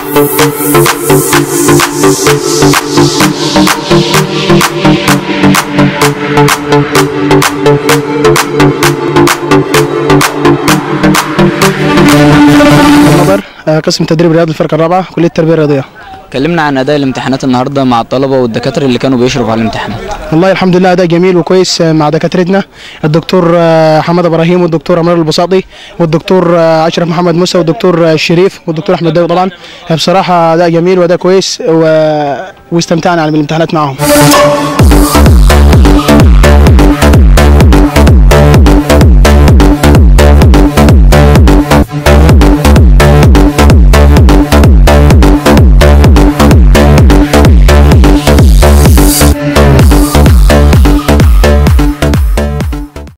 قسم تدريب رياض الفرقة الرابعة كلية التربية الرياضية. كلمنا عن اداء الامتحانات النهارده مع الطلبه والدكاتره اللي كانوا بيشرفوا على الامتحانات. والله الحمد لله اداء جميل وكويس مع دكاترتنا الدكتور حماد ابراهيم والدكتور عمر البساطي والدكتور اشرف محمد موسى والدكتور الشريف والدكتور احمد داوي. طبعا بصراحه اداء جميل واداء كويس واستمتعنا بالامتحانات معهم.